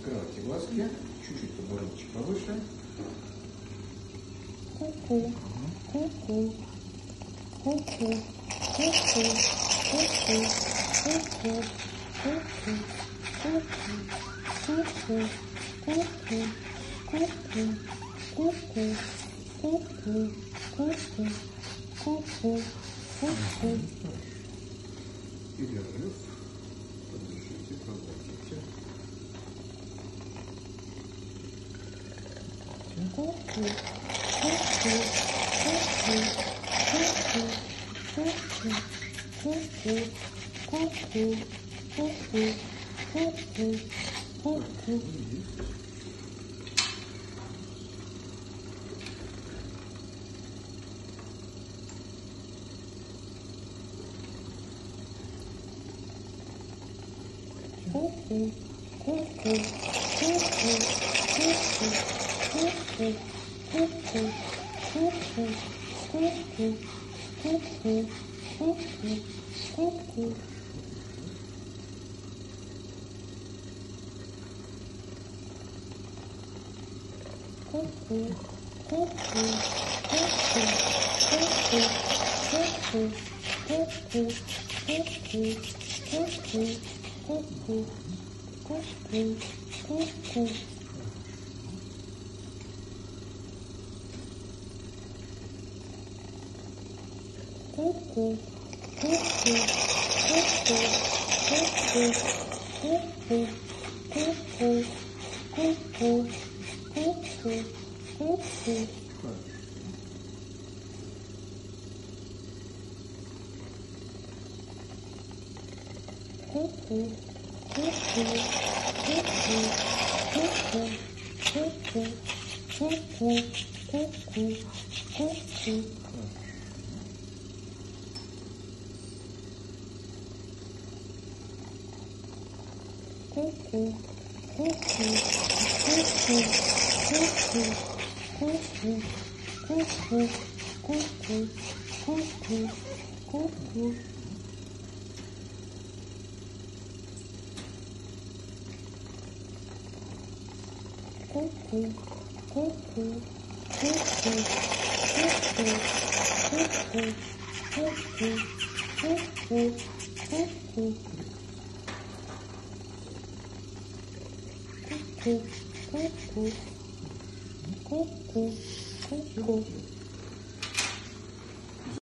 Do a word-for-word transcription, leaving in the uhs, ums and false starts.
Закрывайте глазки, чуть-чуть подбородочек повыше. Ку-ку, ку-ку, ку-ку, ку-ку, ку-ку, ку-ку, ку-ку, ку-ку, ку-ку, ку-ку, ку-ку, ку-ку, ку-ку, ку-ку, ку-ку. Перерыв. Подышите, проглотите. Ку-ку, ку-ку, ку-ку, ку-ку, ку-ку, ку-ку, ку-ку, ку-ку, ку-ку, ку-ку. Ку-ку, ку-ку, ку-ку, ку-ку, ку-ку, ку-ку, ку-ку, ку-ку, ку-ку, ку-ку, ку-ку. Ку-ку, ку-ку, ку-ку, ку-ку, ку-ку, ку-ку, ку-ку, ку-ку, ку-ку, ку-ку. Ку-ку, ку-ку, ку-ку, ку-ку, ку-ку, ку-ку, ку-ку, ку-ку, ку-ку. Ку-ку, ку-ку, ку-ку, ку-ку, ку-ку, ку-ку, ку-ку, ку-ку. Ку-ку, ку-ку, ку-ку, ку-ку, ку-ку, ку-ку, ку-ку, ку-ку, ку-ку. Ку-ку, ку-ку, ку-ку, ку-ку, ку-ку, ку-ку, ку-ку, ку-ку. Ку-ку, ку-ку, ку-ку, ку-ку.